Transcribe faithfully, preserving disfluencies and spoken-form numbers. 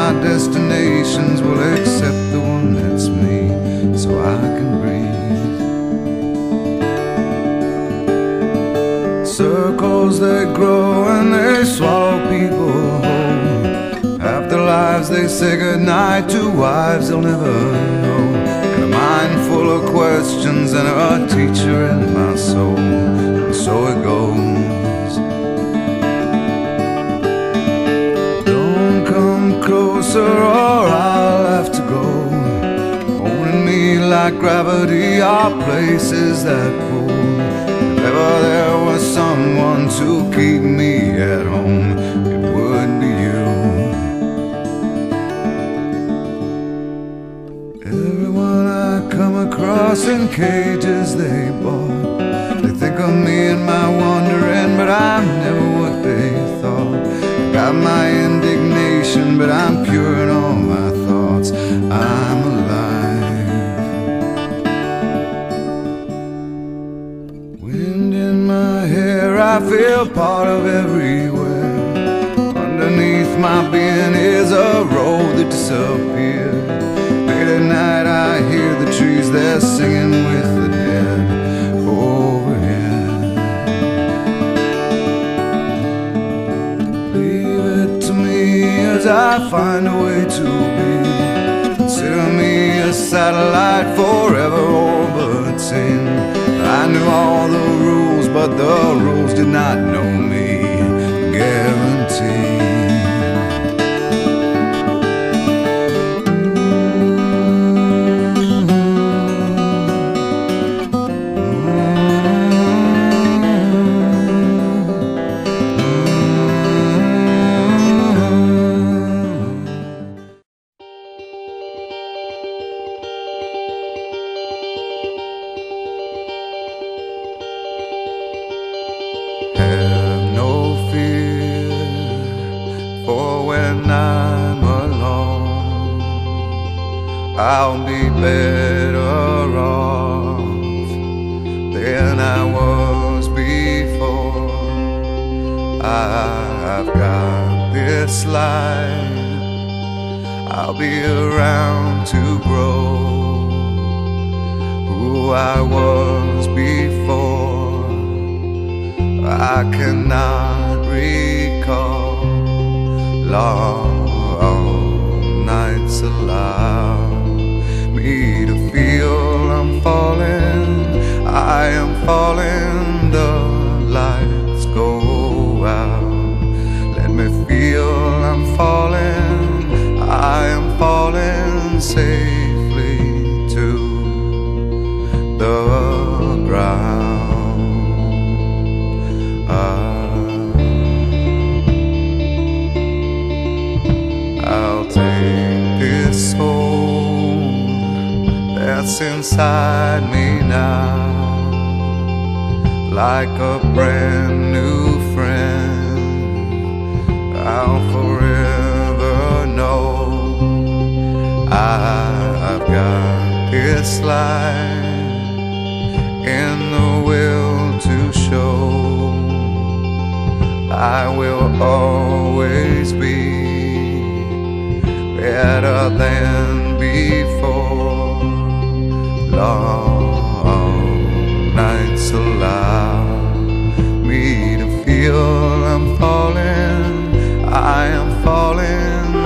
my destinations will accept the one that's me, so I can breathe. Circles, they grow and they swallow people whole. After lives they say goodnight to wives they'll never know. And a mind full of questions and a teacher in my soul. And so it goes. Don't come closer or I'll have to go. Holding me like gravity are places that pull. If ever there was someone to keep me at home, it would be you. Everyone I come across in cages they bought, they think of me and my wandering, but I'm never what they thought. Got my indignation, but I'm pure in all my thoughts. I'm alive. Wind in my hair, I feel part of everywhere. Underneath my being is a road that disappeared. Late at night I hear the trees, they're singing with the dead overhead. Leave it to me as I find a way to be. Consider me a satellite forever orbiting. I knew all the rules, but the rules did not know me. Guaranteed. Have no fear, for when I'm alone, I'll be better off than I was before. I've got this life, I'll be around to grow who I was before. I cannot recall long nights allow me to feel I'm falling. I am falling, the lights go out. Let me feel I'm falling. I am falling safely to the ground. I'll take this soul that's inside me now, like a brand new friend. I'll forever know I've got this life in the will to show. I will always be better than before. Long nights allow me to feel I'm falling. I am falling